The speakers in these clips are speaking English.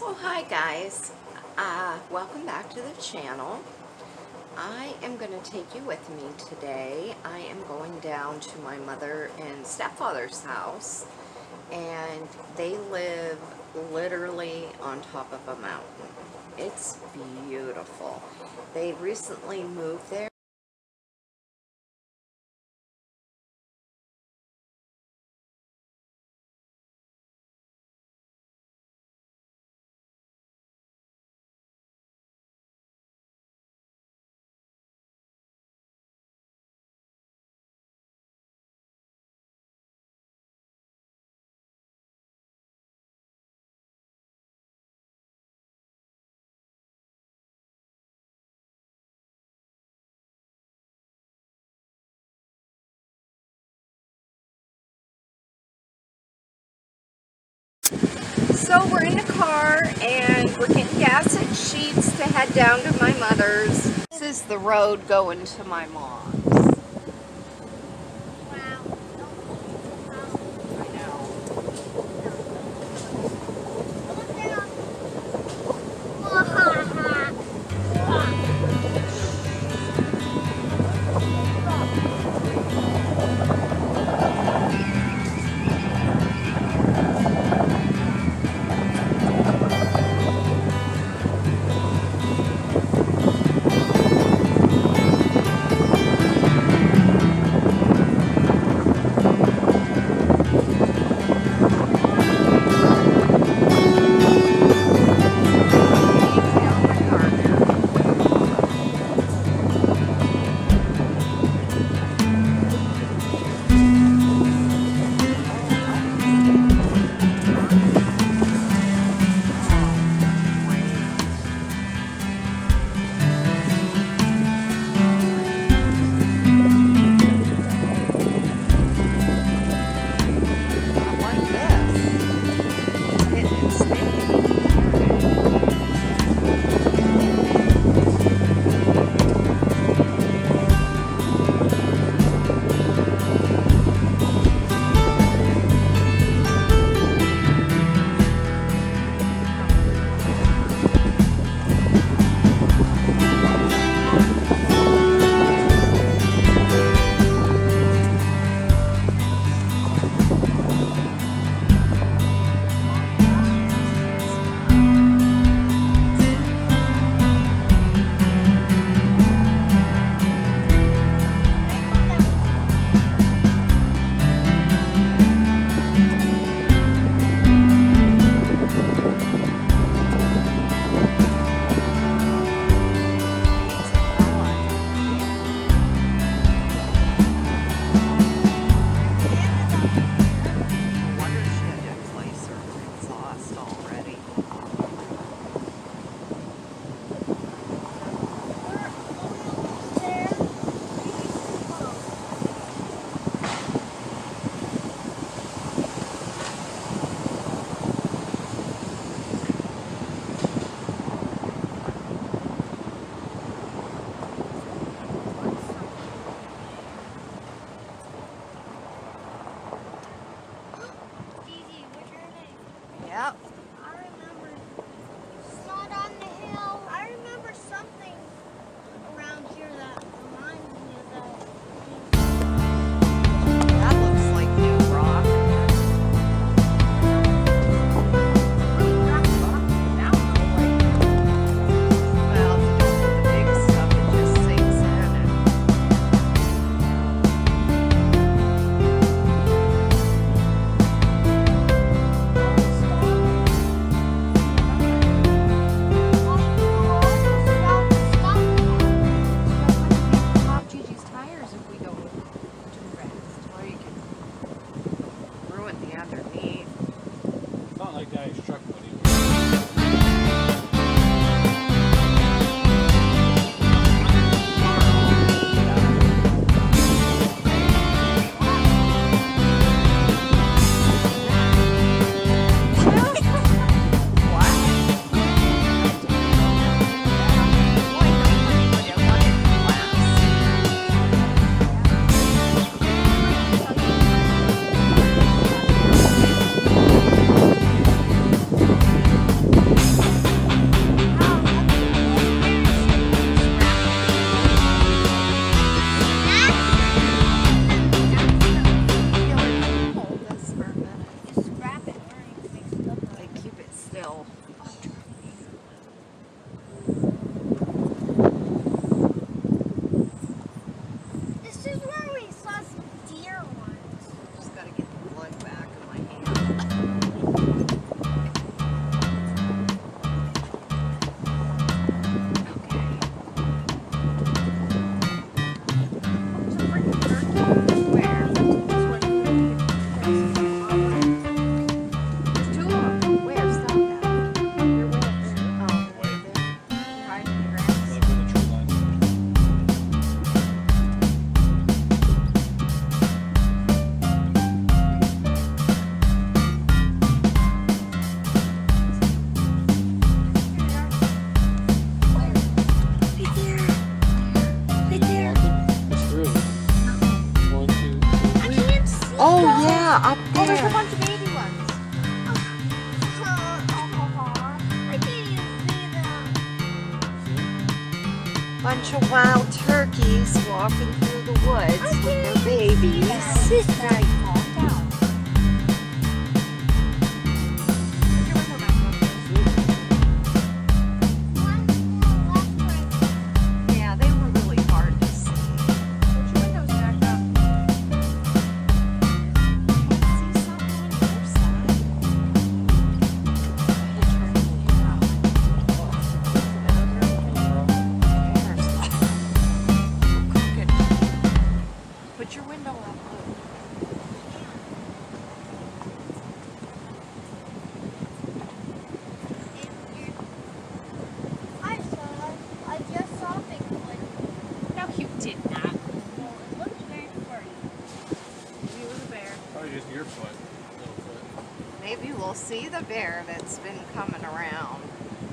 So hi guys, welcome back to the channel. I am going to take you with me today. I am going down to my mother and stepfather's house, and they live literally on top of a mountain. It's beautiful. They recently moved there. So we're in the car and we're getting gas at Sheetz to head down to my mother's. This is the road going to my mom's. still. This is where we saw some deer once. Just gotta get the blood back in my hand. Okay. There's a freaking turkey. Where? This one. There's two of them. Where? Stop that. They're way up there. Oh, right there. Hide in the grass. Like where the tree line is. Right there. Right there. It's three. 1, 2, 3. I can't see Oh, them. yeah, up Oh, there's a there. bunch of baby ones. I can't even see them. Bunch of wild turkeys walking through the woods with their babies. Right, calm down. Put your window back up. Yeah, they were really hard to see. Put your windows back up. See something on your side? Put your window up. I just saw Bigfoot. No, you did not. Well, it looked very furry. You were the bear. Probably just your foot. Little foot. Maybe we'll see the bear that's been coming around.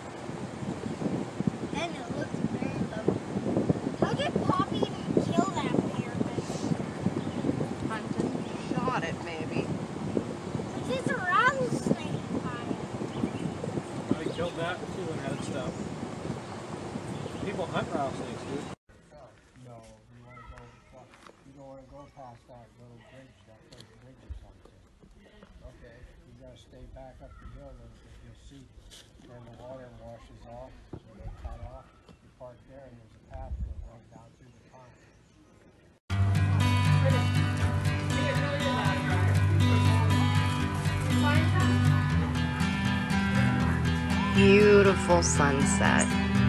And it looked very lovely. How did Poppy even kill that bear? Hunting, shot it maybe. Like, it's a rattlesnake pie. I killed that too and had it stopped. People hunt rattlesnakes, dude. No, you don't want to go past that little bridge, that big bridge or something. Okay. You gotta stay back up the hill and you'll see where the water washes off, so they cut off. You park there and there's a path that runs down through the pond. Beautiful sunset.